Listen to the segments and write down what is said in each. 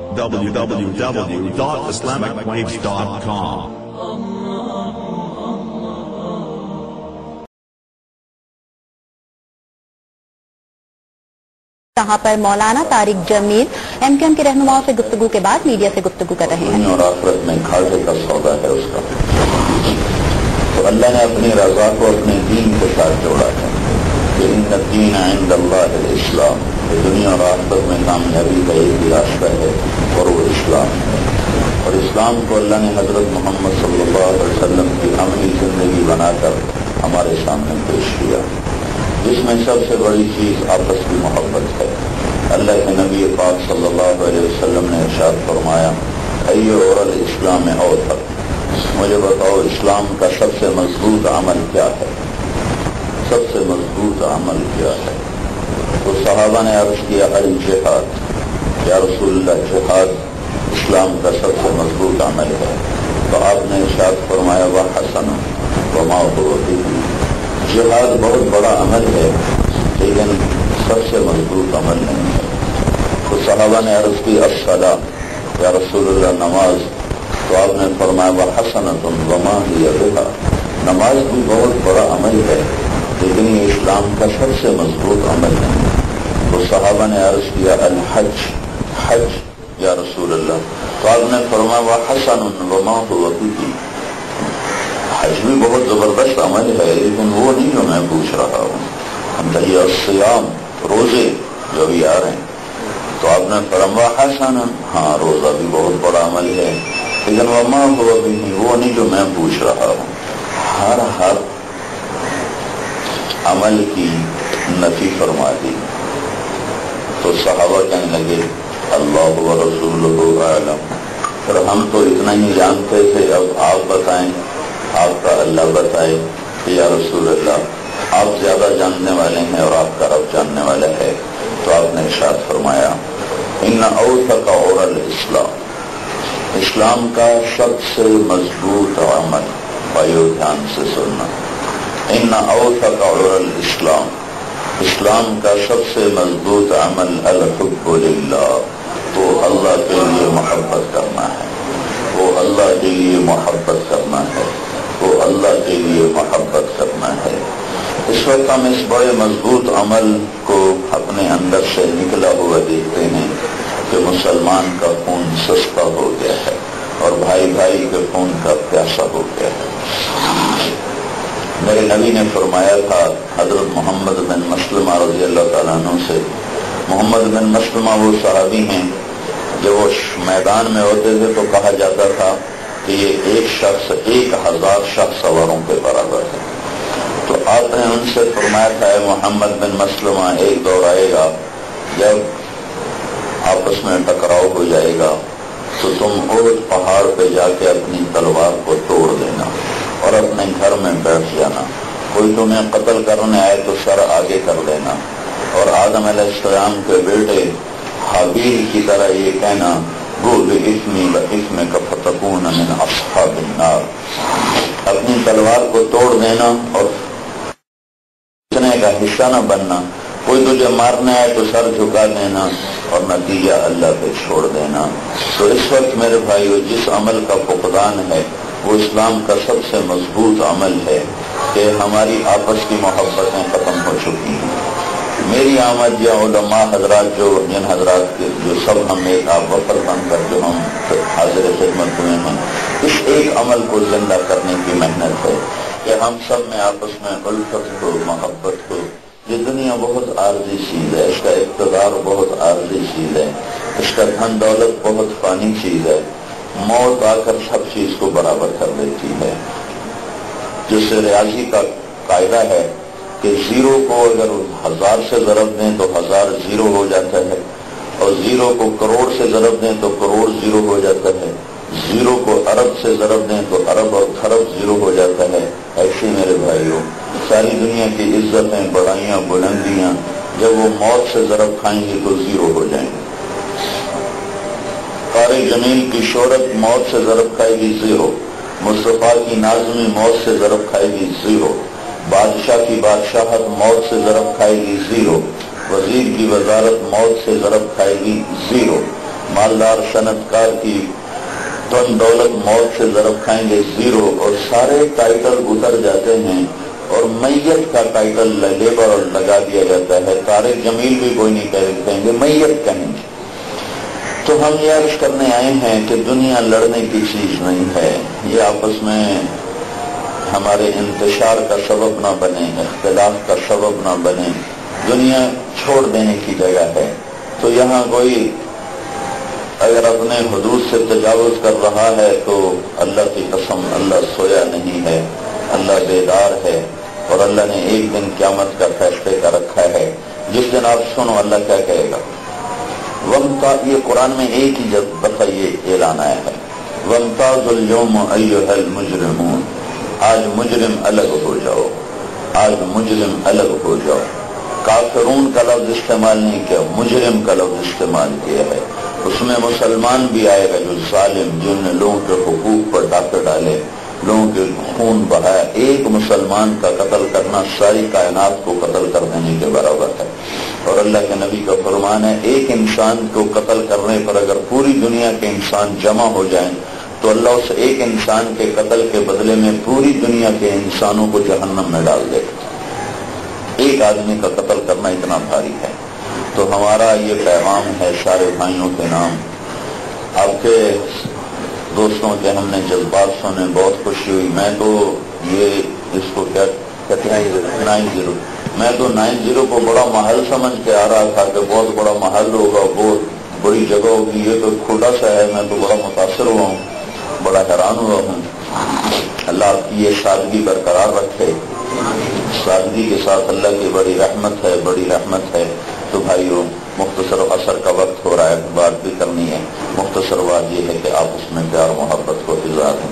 www.islamicwaves.com. यहाँ पर मौलाना Tariq Jameel mqm के रहनुमाओं से गुफ्तगू के बाद मीडिया से गुफ्तगू कर रहे हैं। और आखिरत में घाटे का सौदा है उसका, तो अल्लाह ने अपनी रजा को अपने दीन के साथ जोड़ा है कि इन्न दीन इंद अल्लाह इस्लाम, दुनिया और आखिरत में कामयाबी का एक ही रास्ता है और वो इस्लाम है। और इस्लाम को अल्लाह ने हजरत मोहम्मद सल्लल्लाहु अलैहि वसल्लम की अमली जिंदगी बनाकर हमारे सामने पेश किया, जिसमें सबसे बड़ी चीज आपस की मोहब्बत है। अल्लाह के नबी पाक सल्लल्लाहु अलैहि वसल्लम ने इरशाद फरमाया, अय्यो औरल इस्लाम औथर, मुझे बताओ इस्लाम का सबसे मजबूत अमल क्या है, सबसे मजबूत अमल क्या है। तो सहाबा ने अर्ज किया अल जिहाद, या रसूलल्लाह जिहाद इस्लाम का सबसे मजबूत अमल है। तो आपने इरशाद फरमाया वह हसन वमा हुवा बिही, जिहाद बहुत बड़ा अमल है लेकिन सबसे मजबूत अमल नहीं है। तो सहाबा ने अर्ज की अस्सला, या रसूलल्लाह नमाज, तो आपने फरमाया वह हसनतुन वमा हिया बिहा, नमाज भी बहुत बड़ा अमल है लेकिन ये इस्लाम का सबसे मजबूत अमल नहीं है। तो सहाबा ने अर्ज किया अल हज, हज या रसूलल्लाह, तो आपने फरमाया वह हसनुन वमा हुवा बिही, हज भी बहुत जबरदस्त अमल है लेकिन वो नहीं जो मैं पूछ रहा हूँ। हम दहिया सियाम, रोजे जो भी आ रहे हैं, तो आपने फरमाया हसन, हाँ रोजा भी बहुत बड़ा अमल है लेकिन वमा हुआ भी नहीं, वो नहीं जो मैं पूछ रहा हूँ। हर अमल की नफी फरमा दी। तो सहाबा कहने लगे अल्लाह व रसूलुहु आलम, फिर हम तो इतना ही जानते थे, अब आप बताएं, आपका अल्लाह बताए कि या रसूल अल्लाह आप ज्यादा जानने वाले हैं और आपका रब जानने वाला है। तो आपने इरशाद फरमाया इन्ना औसका औरल इस्लाम, इस्लाम का सबसे मजबूत अमल, भाइयों ध्यान से सुनना, इन्ना औसका औरल इस्लाम, इस्लाम का सबसे मजबूत अमल अल हुब्बु लिल्लाह, वो अल्लाह के लिए मोहब्बत करना है, वो अल्लाह के लिए मोहब्बत करना है, वो अल्लाह के लिए मोहब्बत करना है। इस वक्त हम इस बड़े मजबूत अमल को अपने अंदर से निकला हुआ देखते हैं कि मुसलमान का खून सस्ता हो गया है और भाई भाई के खून का प्यासा हो गया है। मेरे नबी ने फरमाया था हजरत मोहम्मद बिन मसलमा रज़ी अल्लाह तआला अन्हु से, मोहम्मद बिन मसलमा वो सहाबी हैं जब वो मैदान में होते थे तो कहा जाता था कि ये एक शख्स 1000 शख्स सवारों के बराबर है। तो आपने उनसे फरमाया था मोहम्मद बिन मसलमा, एक दौर आएगा जब आपस में टकराव हो जाएगा तो तुम उहद पहाड़ पे जाके अपनी तलवार को तोड़ देना और अपने घर में बैठ जाना, कोई तुम्हें कत्ल करने आए तो सर आगे कर देना और आदम अलैहिस्सलाम के बेटे हाबील की तरह ये कहना गुल इस्मी व इस्मे का फतकून मिन अस्हाबिन नार, अपनी तलवार को तोड़ देना और का हिस्सा न बनना, कोई तुझे मारने आए तो सर झुका देना और नतीजा अल्लाह पे छोड़ देना। तो इस वक्त मेरे भाइयों जिस अमल का फुकदान है वो इस्लाम का सबसे मजबूत अमल है कि हमारी आपस की मोहब्बतें खत्म हो चुकी हैं। मेरी आमद या उलमा हजरात जिन हजरात के जो सब हम एक आप वफर बनकर जो हम हाजिर खिदमत हुए हैं, इस एक अमल को जिंदा करने की मेहनत है कि हम सब में आपस में उल्फत हो, मोहब्बत हो। ये दुनिया बहुत आर्जी चीज है, इसका इक़्तिदार बहुत आर्जी चीज है, इसका धन दौलत बहुत फानी चीज है, मौत आकर सब चीज को बराबर कर देती है। जिससे रियाजी का कायदा है कि जीरो को अगर 1000 से ज़रब दें तो 1000 जीरो हो जाता है और जीरो को करोड़ से ज़रब दें तो करोड़ जीरो हो जाता है, जीरो को अरब से ज़रब दें तो अरब और खरब जीरो हो जाता है। ऐसे मेरे भाइयों सारी दुनिया की इज्जतें, बड़ाइयाँ, बुलंदियाँ जब वो मौत से ज़रब खाएंगे तो जीरो हो जाएंगे। तारिक जमील की शोहरत मौत से ज़रब खाएगी जीरो, मुस्तफा की नाज़मी मौत से ज़रब खाएगी जीरो, बादशाह की बादशाहत मौत से ज़रब खाएगी जीरो, वजीर की वजारत मौत से ज़रब खाएगी जीरो। مالدار صنعتکار کی تن دولت موت سے ضرب کھائیں گے زیرو، اور سارے ٹائٹل اتر جاتے ہیں اور میت کا ٹائٹل لیبر اور لگا دیا جاتا ہے. طارق جمیل بھی کوئی نہیں کہیں گے، میت کہیں گے. تو ہم یہ عرض کرنے آئے ہیں کہ دنیا لڑنے کی چیز نہیں ہے، یہ آپس میں ہمارے انتشار کا سبب نہ بنے، اختلاف کا سبب نہ بنے، دنیا چھوڑ دینے کی جگہ ہے. تو یہاں کوئی اگر اپنے حدود سے تجاوز کر رہا ہے تو اللہ کی قسم اللہ سویا نہیں ہے، اللہ بیدار ہے، اور اللہ نے ایک دن قیامت کا فیصلے کا رکھا ہے. جس دن آپ سنو اللہ کیا کہے گا. یہ قرآن میں ایک ہی دفعہ یہ اعلان آیا ہے، وَامْتَازُوا الْيَوْمَ أَيُّهَا الْمُجْرِمُونَ، آج مجرم الگ ہو جاؤ، آج مجرم الگ ہو جاؤ. کافرون کا لفظ استعمال نہیں کیا، مجرم کا لفظ استعمال کیا ہے. اس میں مسلمان بھی آئے گا جو ظالم، جن نے لوگوں کے حقوق پر ڈاکے ڈالے، لوگوں کے خون بہایا. ایک مسلمان کا قتل کرنا ساری کائنات کو قتل کر دینے کے برابر ہے. اور اللہ کے نبی کا فرمان ہے ایک انسان کو قتل کرنے پر اگر پوری دنیا کے انسان جمع ہو جائیں تو اللہ اس ایک انسان کے قتل کے بدلے میں پوری دنیا کے انسانوں کو جہنم میں ڈال دے. ایک آدمی کا قتل کرنا اتنا بھاری ہے. تو ہمارا یہ پیغام ہے سارے بھائیوں کے نام. آپ کے دوستوں کے ہم نے جذبات سنے، بہت خوشی ہوئی. میں تو یہ اس کو کیا کہتے ہیں 90، میں تو 90 کو بڑا محل سمجھ کے آ رہا تھا کہ بہت بڑا محل ہوگا، بہت بڑی جگہ ہوگی. یہ تو کھلا سا ہے. میں تو بڑا متاثر ہوا ہوں، بڑا حیران ہوا ہوں. اللہ آپ کی یہ سادگی برقرار رکھے. سادگی کے ساتھ اللہ کی بڑی رحمت ہے، بڑی رحمت ہے. تو بھائیو مختصر عصر کا وقت ہو رہا ہے، بات بھی کرنی ہے. مختصر بات یہ ہے کہ آپ اس میں پیار محبت کو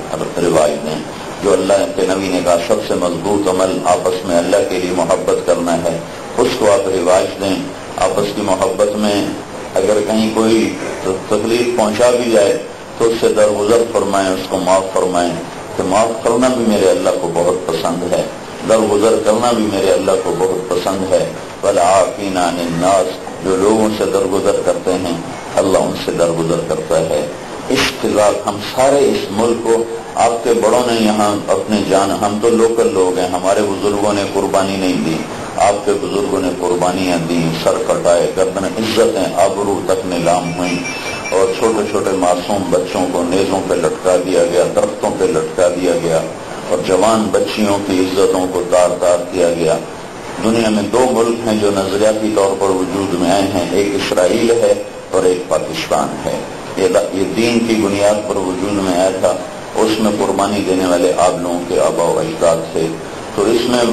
رواج دیں. جو اللہ کے نبی نے کہا سب سے مضبوط عمل آپس میں اللہ کے لیے محبت کرنا ہے، اس کو آپ رواج دیں. آپس کی محبت میں اگر کہیں کوئی تکلیف پہنچا بھی جائے تو اس سے درگزر فرمائیں، اس کو معاف فرمائیں. کہ معاف کرنا بھی میرے اللہ کو بہت پسند ہے، درگزر کرنا بھی میرے اللہ کو بہت پسند ہے. وَالْعَافِينَ عَنِ النَّاسِ، جو لوگوں سے درگزر کرتے ہیں اللہ ان سے درگزر کرتا ہے. اس کے بعد ہم سارے اس ملک کو آپ کے بڑوں نے یہاں اپنے جان، ہم تو لوکل لوگ ہیں، ہمارے بزرگوں نے قربانی نہیں دی، آپ کے بزرگوں نے قربانیاں دی، سر کٹائے، گردن عزتیں آبرو تک نیلام ہوئیں، اور چھوٹے چھوٹے معصوم بچوں کو نیزوں پہ لٹکا دیا گیا، درختوں پہ لٹکا دیا گیا، اور جوان بچیوں کی عزتوں کو تار تار کیا گیا. دنیا میں 2 ملک ہیں جو نظریاتی طور پر وجود میں آئے ہیں، ایک اسرائیل ہے اور ایک پاکستان ہے. یہ دین کی بنیاد پر وجود میں آیا تھا. اس میں قربانی دینے والے آپ لوگوں کے آبا و اجداد تھے. تو اس میں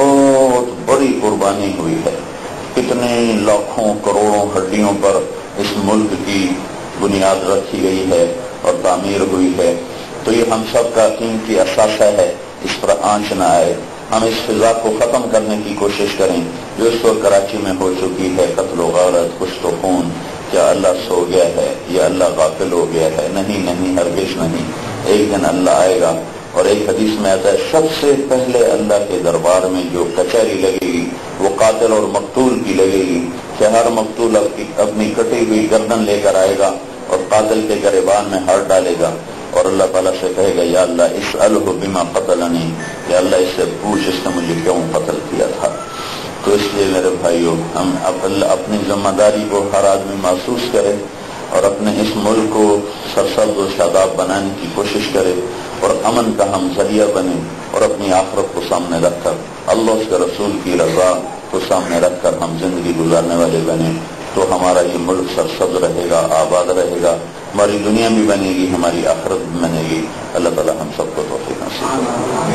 بہت بڑی قربانی ہوئی ہے. کتنے لاکھوں کروڑوں ہڈیوں پر اس ملک کی بنیاد رکھی گئی ہے اور تعمیر ہوئی ہے. تو یہ ہم سب کا قیمتی اثاثہ ہے، اس پر آنچ نہ آئے. ہم اس فضا کو ختم کرنے کی کوشش کریں جو اس وقت کراچی میں ہو چکی ہے، قتل و غارت، کشت و خون. کیا اللہ سو گیا ہے یا اللہ غافل ہو گیا ہے؟ نہیں نہیں، ہرگز نہیں. ایک دن اللہ آئے گا. اور ایک حدیث میں آتا ہے سب سے پہلے اللہ کے دربار میں جو کچہری لگے گی وہ قاتل اور مقتول کی لگے گی. کہ ہر مقتول اپنی کٹی ہوئی گردن لے کر آئے گا اور قاتل کے گریبان میں ہاتھ ڈالے گا اور اللہ تعالیٰ سے کہے گا یا اللہ اسألہ بما قتلنی، کہ اللہ اس سے پوچھ اس نے مجھے کیوں قتل کیا تھا. تو اس لیے میرے بھائیوں ہم اپنی ذمہ داری کو ہر آدمی محسوس کرے اور اپنے اس ملک کو سرسبز و شاداب بنانے کی کوشش کرے اور امن کا ہم ذریعہ بنے اور اپنی آخرت کو سامنے رکھ کر اللہ اس کے رسول کی رضا کو سامنے رکھ کر ہم زندگی گزارنے والے بنے. تو ہمارا یہ ملک سرسبز رہے گا، آباد رہے گا، ہماری دنیا بھی بنے گی، ہماری آخرت بھی بنے گی. اللہ تعالیٰ ہم سب کو توفیق نصیب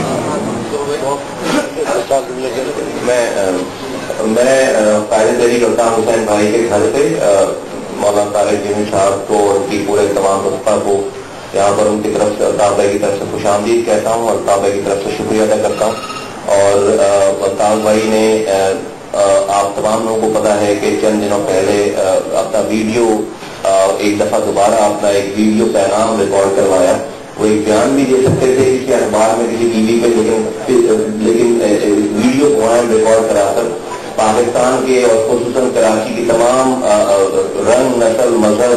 کرے. میں قائد دہلی کرتا ہوں حسین بھائی کے گھر پہ مولانا طارق جمیل صاحب کو اور ان کی پورے تمام وفقہ کو یہاں پر ان کی طرف سے الطاف بھائی کی طرف سے خوش آمدید کہتا ہوں، الطاف بھائی کی طرف سے شکریہ ادا کرتا ہوں. اور الطاف بھائی نے آپ تمام لوگوں کو پتا ہے کہ چند دنوں پہلے اپنا ویڈیو ایک دفعہ دوبارہ اپنا ایک ویڈیو پیغام ریکارڈ کروایا. وہ ایک بیان بھی دے سکتے تھے کسی اخبار میں کسی ٹی وی پہ، لیکن ویڈیو پوائنٹ ریکارڈ کرا کر پاکستان کے اور خصوصاً کراچی کی تمام رنگ، نسل، مذہب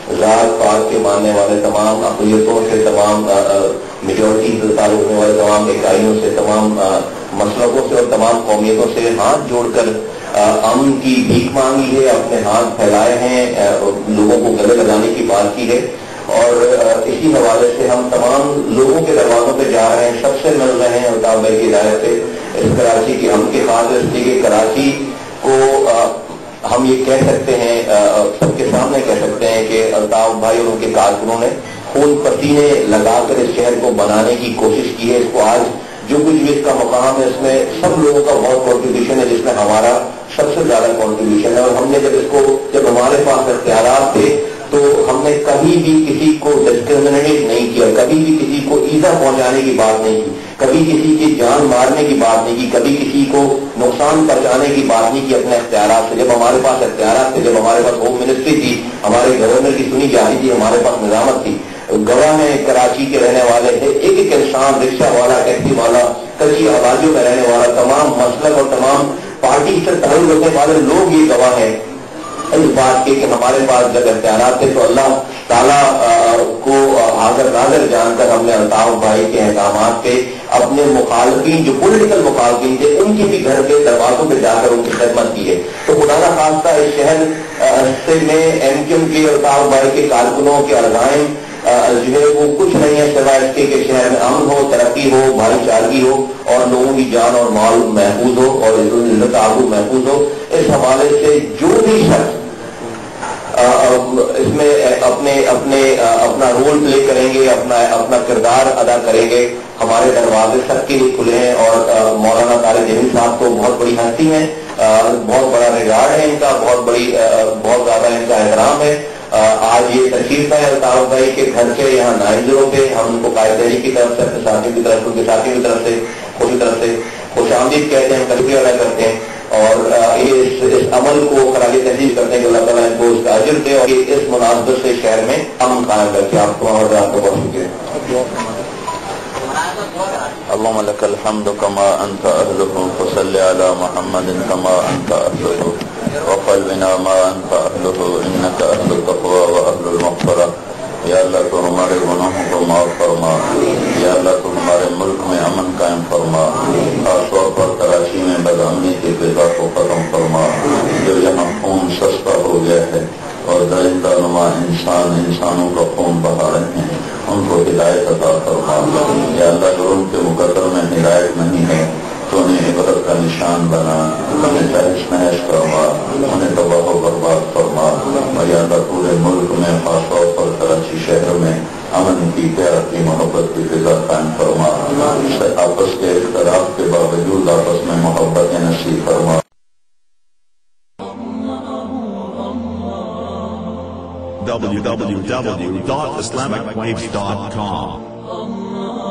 ذات پات کے ماننے والے تمام اقلیتوں سے، تمام میجورٹی سے تعلق ہونے والے تمام اکائیوں سے، تمام مسلکوں سے اور تمام قومیتوں سے ہاتھ جوڑ کر امن کی بھیک مانگی ہے، اپنے ہاتھ پھیلائے ہیں، لوگوں کو گلے لگانے کی بات کی ہے، اور اسی حوالے سے ہم تمام لوگوں کے دروازوں پہ جا رہے ہیں، سب سے مل رہے ہیں الطاف بھائی کی ہدایت سے اس کراچی کی ہم کی خاطر، اس لیے کہ کراچی کو ہم یہ کہہ سکتے ہیں، سب کے سامنے کہہ سکتے ہیں کہ الطاف بھائی اور ان کے کارکنوں نے خون پسینے لگا کر اس شہر کو بنانے کی کوشش کی ہے۔ اس کو آج جو کچھ بھی اس کا مقام ہے، اس میں سب لوگوں کا بہت کنٹریبیوشن ہے، جس میں ہمارا سب سے زیادہ کنٹریبیوشن ہے، اور ہم نے جب ہمارے پاس اختیارات تھے تو ہم نے کبھی بھی کسی کو ڈسکریمنیٹ نہیں کیا، کبھی بھی کسی کو ایزا پہنچانے کی بات نہیں کی، کبھی کسی کی جان مارنے کی بات نہیں کی، کبھی کسی کو نقصان پہنچانے کی بات نہیں کی اپنے اختیارات سے۔ جب ہمارے پاس اختیارات تھے، جب ہمارے پاس ہوم منسٹری تھی، ہمارے گورنر کی سنی جا رہی تھی، ہمارے پاس نظامت تھی، گواہ میں کراچی کے رہنے والے تھے، ایک ایک انسان، رکشہ والا، ٹیکسی والا، کچی آبادیوں میں رہنے والا، تمام مسلک اور تمام پارٹی سے تعلق رکھنے والے لوگ یہ گواہ ہیں اس بات کے کہ ہمارے پاس جب اختیارات تھے تو اللہ تعالیٰ کو حاضر ناظر جان کر ہم نے الطاف بھائی کے احکامات پہ اپنے مخالفین جو پولیٹیکل مخالفین تھے ان کے بھی گھر کے دروازوں پہ جا کر ان کی خدمت کی ہے۔ تو خدا نہ خواستہ اس شہر سے میں ایم کیو ایم کے الطاف بھائی کے کارکنوں کے عزائم جو ہے وہ کچھ نہیں ہے سوائے اس کے کہ شہر میں امن ہو، ترقی ہو، بھائی چارگی ہو اور لوگوں کی جان اور مال محفوظ ہو اور عزت آبرو محفوظ ہو۔ اس حوالے سے جو بھی شخص اس میں اپنا رول پلے کریں گے، اپنا کردار ادا کریں گے، ہمارے دروازے سب کے لیے کھلے ہیں، اور مولانا طارق جمیل صاحب تو بہت بڑی ہستی ہیں، بہت بڑا ریگارڈ ہے ان کا، بہت زیادہ ان کا احترام ہے۔ آج یہ تشریف ہے الطاف بھائی کے گھر سے یہاں نائنزلوں پہ، ہم ان کو قائد تحریک کی طرف سے، اپنے ساتھیوں کی طرف سے، ان کے ساتھیوں کی طرف سے خود کی طرف سے خوش آمدید کہتے ہیں، تشریف ادا کرتے ہیں، اور اس عمل کو خراج تحسین کرتے ہیں کہ اللہ تعالیٰ ان کو اس کا اجر دے، اور یہ اس مناسبت سے شہر میں امن قائم کر کے آپ کو اور آپ کو بہت شکریہ۔ اللهم لك الحمد كما أنت أهله فصل على محمد كما أنت أهله وقل بنا ما أنت أهله إنك أهل التقوى وأهل المغفرة۔ یا اللہ تو ہمارے گناہوں کو معاف فرما، یا اللہ تو ہمارے ملک میں امن قائم فرما، خاص طور پر کراچی میں بدامنی کی فضا کو ختم فرما، جو یہاں خون سستا ہو گیا ہے اور درندہ نما انسانوں کا خون بہا رہے ہیں، ان کو ہدایت عطا فرما۔ یا اللہ جو ان کے مقدر میں ہدایت نہیں ہے تو انہیں عبرت کا نشان بنا، انہیں تہس نہس فرما، انہیں تباہ و برباد فرما، اور یا اللہ پورے ملک میں خاص طور پر کراچی شہر میں امن کی، پیار کی، محبت کی فضا قائم فرما، آپس کے اختلاف کے باوجود آپس میں محبت نصیب فرما۔ www.islamicwaves.com